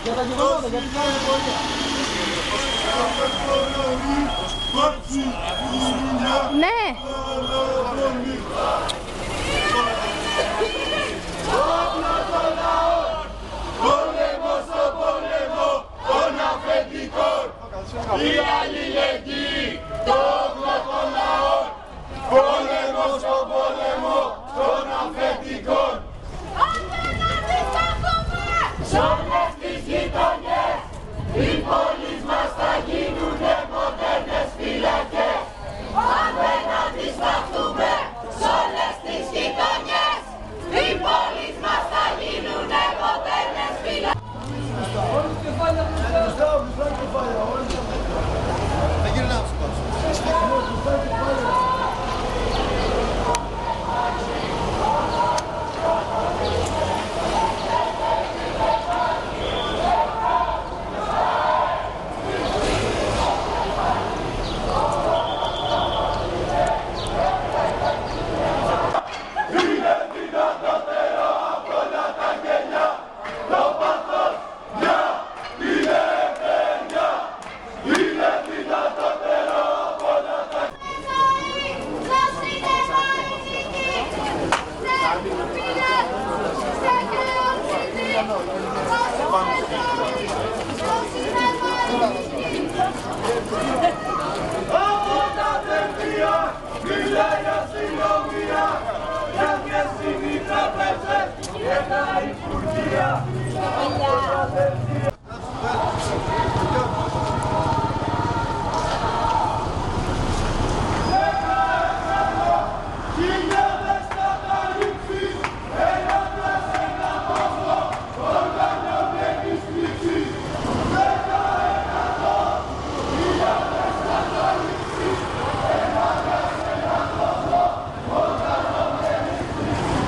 Για τα γεγονότα, γιατί κάνετε πορεία. Ναι. Πόλεμο στο πόλεμο των αφεντικών. Η αλληλεγγύη το όπλο των λαών. Πόλεμο στο πόλεμο των αφεντικών. Απέναντι στάθουμε! Σ' όλες τις γειτονιές οι πόλεις μας θα γίνουνε μοντέρνες φυλακές. Απέναντι σταθούμε! Σ' όλες τις γειτονιές οι πόλεις μας θα γίνουνε μοντέρνες φυλακές. Όλες κεφάλια που μπροστά κεφάλια, όλες κεφάλια. Δεν γυρνάμε στο κεφάλια. Από τα παιδεία μιλάει η αστυνομία. Για μια στιγμή τραπέζες και τα υπουργεία.